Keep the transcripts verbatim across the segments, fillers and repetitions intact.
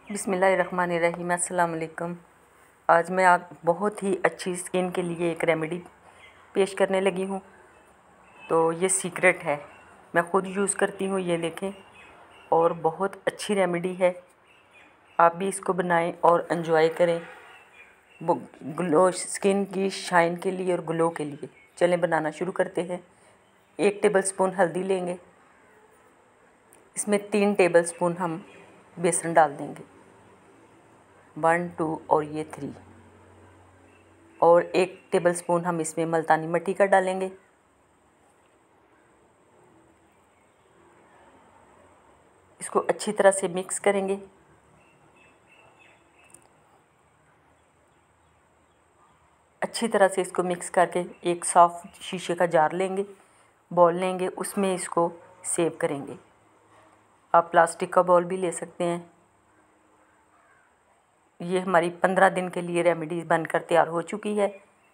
बिस्मिल्लाहिर्रहमानिर्रहीम। अस्सलाम वालेकुम। आज मैं आप बहुत ही अच्छी स्किन के लिए एक रेमेडी पेश करने लगी हूँ। तो ये सीक्रेट है, मैं ख़ुद यूज़ करती हूँ। ये देखें, और बहुत अच्छी रेमेडी है। आप भी इसको बनाएं और एंजॉय करें, वो ग्लो स्किन की शाइन के लिए और ग्लो के लिए। चलें बनाना शुरू करते हैं। एक टेबलस्पून हल्दी लेंगे, इसमें तीन टेबलस्पून हम बेसन डाल देंगे, वन टू और ये थ्री। और एक टेबलस्पून हम इसमें मुल्तानी मिट्टी का डालेंगे। इसको अच्छी तरह से मिक्स करेंगे। अच्छी तरह से इसको मिक्स करके एक सॉफ्ट शीशे का जार लेंगे, बॉल लेंगे, उसमें इसको सेव करेंगे। आप प्लास्टिक का बॉल भी ले सकते हैं। ये हमारी पंद्रह दिन के लिए रेमेडी बनकर तैयार हो चुकी है।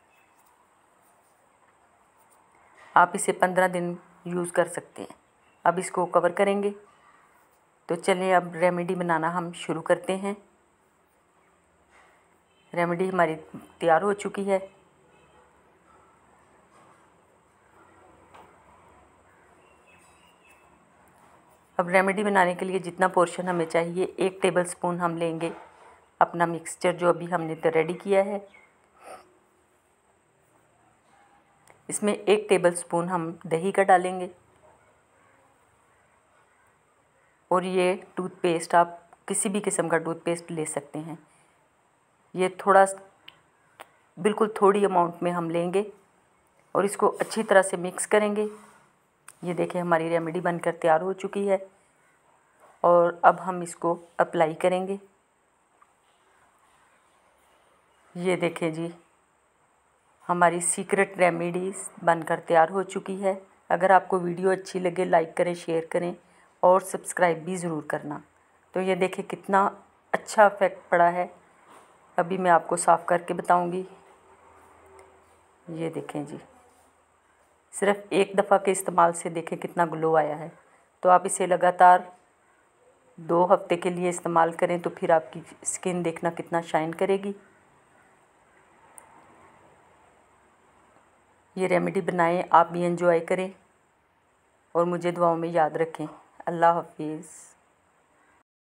आप इसे पंद्रह दिन यूज़ कर सकते हैं। अब इसको कवर करेंगे। तो चलिए अब रेमेडी बनाना हम शुरू करते हैं। रेमेडी हमारी तैयार हो चुकी है। अब रेमेडी बनाने के लिए जितना पोर्शन हमें चाहिए, एक टेबलस्पून हम लेंगे अपना मिक्सचर जो अभी हमने तो रेडी किया है। इसमें एक टेबलस्पून हम दही का डालेंगे। और ये टूथपेस्ट, आप किसी भी किस्म का टूथपेस्ट ले सकते हैं। ये थोड़ा बिल्कुल थोड़ी अमाउंट में हम लेंगे और इसको अच्छी तरह से मिक्स करेंगे। ये देखें, हमारी रेमेडी बनकर तैयार हो चुकी है। और अब हम इसको अप्लाई करेंगे। ये देखें जी, हमारी सीक्रेट रेमेडी बनकर तैयार हो चुकी है। अगर आपको वीडियो अच्छी लगे, लाइक करें, शेयर करें और सब्सक्राइब भी ज़रूर करना। तो ये देखें कितना अच्छा इफ़ेक्ट पड़ा है। अभी मैं आपको साफ़ करके बताऊंगी। ये देखें जी, सिर्फ़ एक दफ़ा के इस्तेमाल से देखें कितना ग्लो आया है। तो आप इसे लगातार दो हफ्ते के लिए इस्तेमाल करें तो फिर आपकी स्किन देखना कितना शाइन करेगी। ये रेमेडी बनाएं, आप भी एंजॉय करें और मुझे दुआओं में याद रखें। अल्लाह हाफिज़।